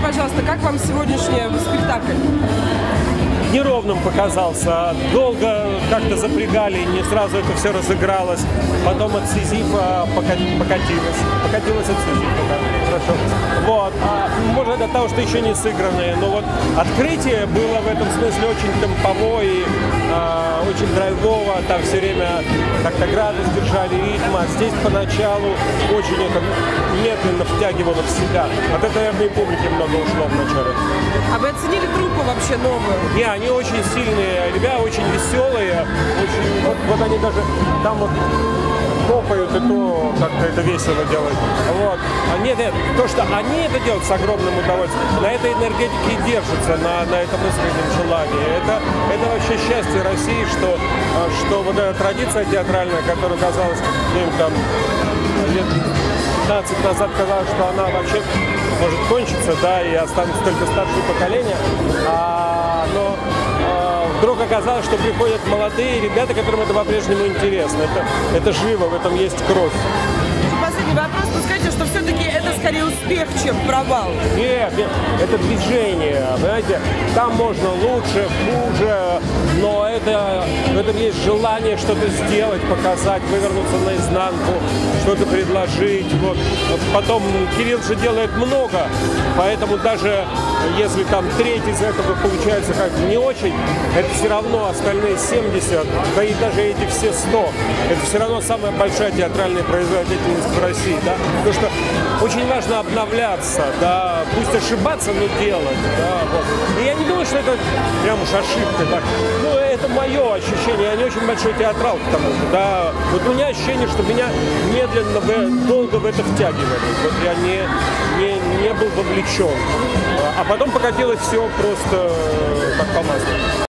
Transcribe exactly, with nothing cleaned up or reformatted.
пожалуйста, как вам сегодняшний спектакль? Неровным показался. Долго как-то запрягали, не сразу это все разыгралось. Потом от Сизифа покатилось. Покатилось от Сизифа, да. Хорошо. Вот. А, может, от того, что еще не сыгранные. Но вот открытие было в этом смысле очень темповое, и, а, очень драйвово. Там все время как-то градус держали, ритм. А здесь поначалу очень это медленно втягивало в себя. От этого, наверное, и публике много ушло вначале. А вы оценили труппу вообще новую? Не, они очень сильные, ребята очень веселые, очень, вот, вот они даже там вот топают, и то как-то это весело делают. Вот. А нет, нет, то, что они это делают с огромным удовольствием, на этой энергетике и держится, на, на этом искреннем желании. Это, это вообще счастье России, что, что вот эта традиция театральная, которая казалась, ну, там, лет пятнадцать назад казалось, что она вообще может кончиться, да, и останутся только старшие поколения, а, но а, вдруг оказалось, что приходят молодые ребята, которым это по-прежнему интересно. Это, это живо, в этом есть кровь. Последний вопрос. Вы скажете, что все-таки это скорее успех, чем провал? Нет, нет, это движение, понимаете, там можно лучше, хуже, но это, в этом есть желание что-то сделать, показать, вывернуться наизнанку, что-то предложить. Вот. Вот потом Кирилл же делает много, поэтому даже если там треть из этого получается как не очень, это все равно остальные семьдесят, да и даже эти все сто, это все равно самая большая театральная производительность в России, да, потому что очень важно обновляться, да, пусть ошибаться, но делать, да, вот. И я не думаю, что это прям уж ошибка, так, ну, это мое ощущение, я не очень большой театрал, потому что, да, вот у меня ощущение, что меня медленно, в, долго в это втягивали, вот я не, не, не был вовлечен, а потом покатилось все просто как по маслу.